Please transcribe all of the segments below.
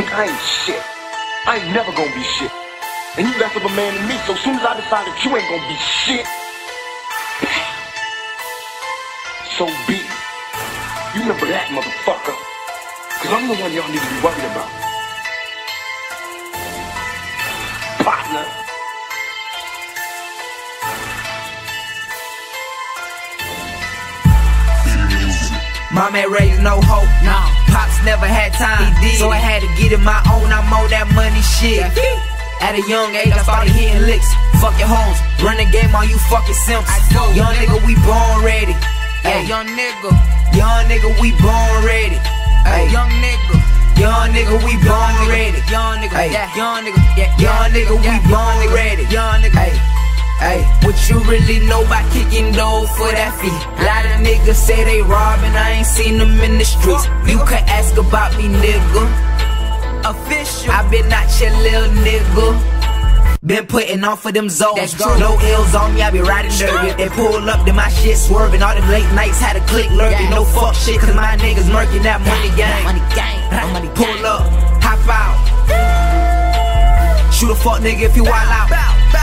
I ain't shit. I ain't never gonna be shit. And you less of a man than me, so soon as I decide that you ain't gonna be shit, so be it. You remember that, motherfucker. Cause I'm the one y'all need to be worried about. Partner. Mama ain't raised no hope, no. Pops never had time, so I had to get it my own. I'm on that money shit. At a young age, I started hitting licks. Fuck your hoes, run the game on you fucking simps. Young nigga, we born ready. Ay, young nigga, we born ready. Ay, young nigga, we born ready. Young nigga, we born ready. Ay, what you really know about kicking dough for that fee? Lot of niggas say they robbing, I ain't seen them in the streets. You can ask about me, nigga. Official, I been out your little nigga. Been putting on for them zones. No L's on me, I be riding dirty. If they pull up, then my shit swerving. All them late nights had a click lurking. No fuck shit, cause my niggas murking that money gang. Pull up, hop out. Shoot a fuck nigga if you wild out.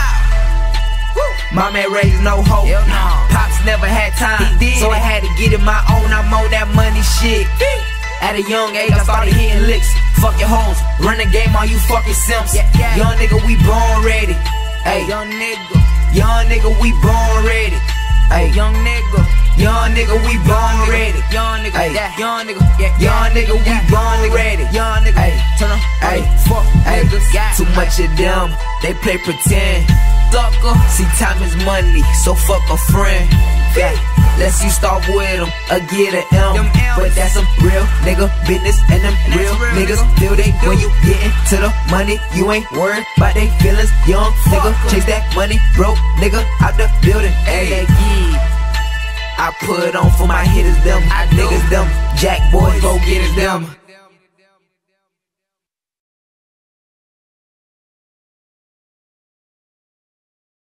Mama ain't raised no hope. Pops never had time, so I had to get it my own. I'm on that money shit. At a young age, I started hitting licks. Fuck your hoes, run the game on you fucking simps. Young nigga, we born ready. Ay, young nigga, we born ready. Ay, young nigga, we born ready. Young nigga, we born ready. Ay, turn on, ay, fuck niggas. Too much of them, they play pretend. Sucker, see time is money, so fuck a friend. Let's you start with them, or get an M. But that's some real nigga business, and them real niggas feel they when you get into the money. You ain't worried about they feelings. Young nigga, chase that money, broke nigga out the building. Ay, I put on for my hitters, them niggas, them Jack boys, go get it, them.